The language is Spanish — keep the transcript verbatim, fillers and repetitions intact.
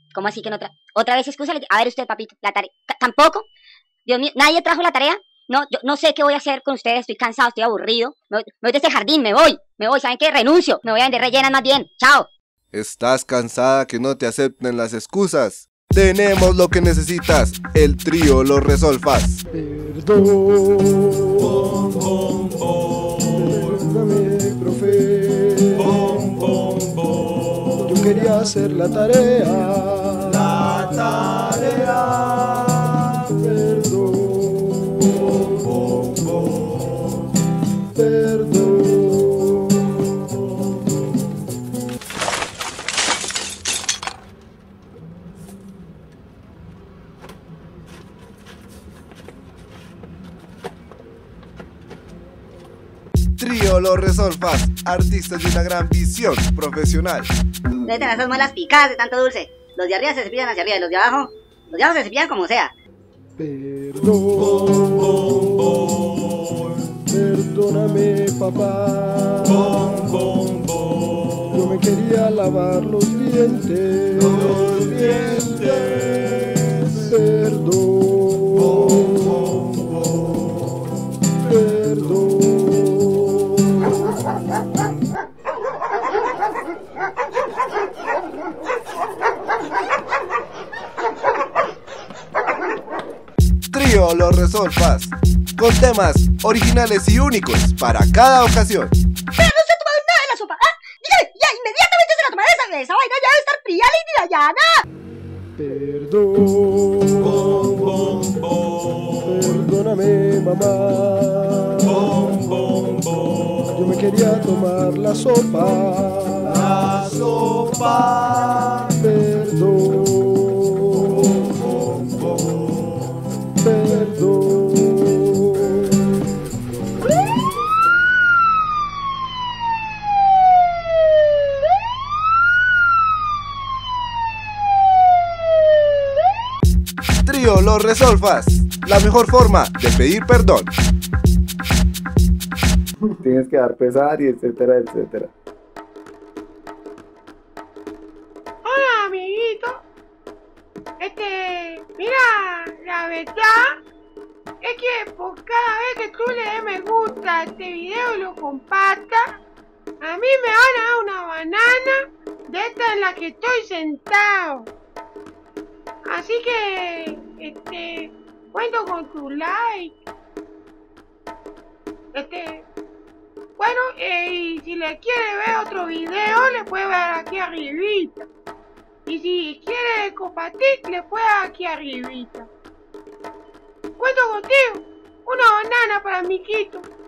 ¿Cómo así que no trae? ¿Otra vez excusa? A ver usted, papito, la tarea. ¿Tampoco? Dios mío, ¿nadie trajo la tarea? No, yo no sé qué voy a hacer con ustedes, estoy cansado, estoy aburrido. Me voy, me voy de este jardín, me voy, me voy, ¿saben qué? Renuncio, me voy a vender rellenas más bien, chao. ¿Estás cansada que no te acepten las excusas? Tenemos lo que necesitas, el trío Los Resolfas. Perdón, perdóname, profe. Yo quería hacer la tarea. La tarea. Perdón, perdón. Trío Los Resolfas, artistas de una gran visión profesional. Ustedes tienen esas muelas picadas de tanto dulce. Los de arriba se cepillan hacia arriba y los de abajo, los de abajo se cepillan como sea. Perdón, perdóname, papá. Yo me quería lavar los dientes. Los dientes. Perdón, perdón. Trío Los Resolfas, con temas originales y únicos para cada ocasión. Pero no se ha tomado nada de la sopa, ¿ah? Dígame, ya, inmediatamente se la toma esa, esa vaina ya debe estar fría, Lindy Dayana. Perdón, perdóname, mamá. Yo me quería tomar la sopa. La sopa. Perdón, perdón. Trío Los Resolfas, la mejor forma de pedir perdón. Tienes que dar pesar y etcétera, etcétera. Hola, amiguito. Este, mira, la verdad es que por cada vez que tú le des me gusta a este video y lo compartas, a mí me van a dar una banana de esta en la que estoy sentado. Así que, este, cuento con tu like. Este, bueno, eh, y si le quiere ver otro video, le puede ver aquí arribita. Y si quiere compartir, le puede dar aquí arribita. Cuento contigo. Una banana para Miquito.